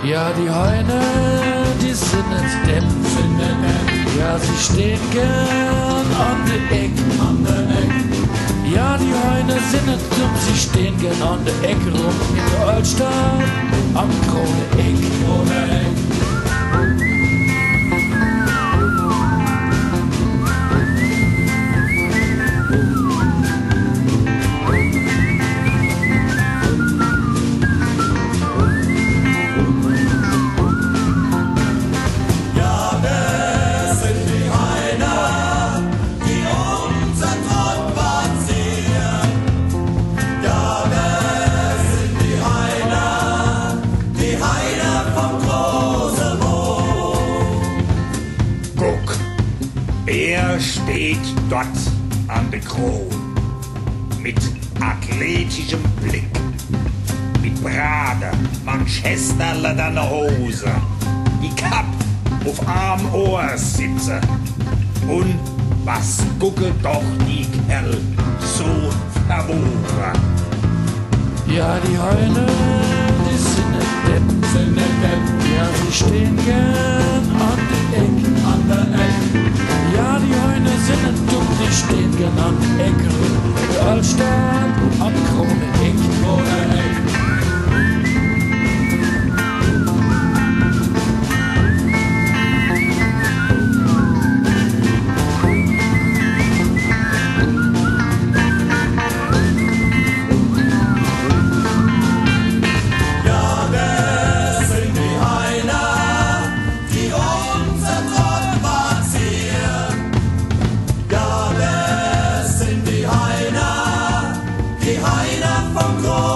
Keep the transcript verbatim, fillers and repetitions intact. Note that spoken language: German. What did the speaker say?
Ja, die Heine, die sind nicht depp. Ja, sie stehen gern an der Eck. Ja, die Heine sind nicht dumm, sie stehen gern an der Ecke rum. In der Altstadt, am Krone Eck. Er steht dort an der Kron mit athletischem Blick, mit Brade, Manchester lederne Hose, die Kapp auf arm Ohr sitze. Und was gucke doch die Kerl so verwogen? Ja, die Heine, die sind nicht depp. Ja, sie stehen gern an der Eck. Ja, die Heine sind nicht dumm, die stehen gern an der Ecke. Der Altstadt am Krone Eck. Die Heine vom Groß.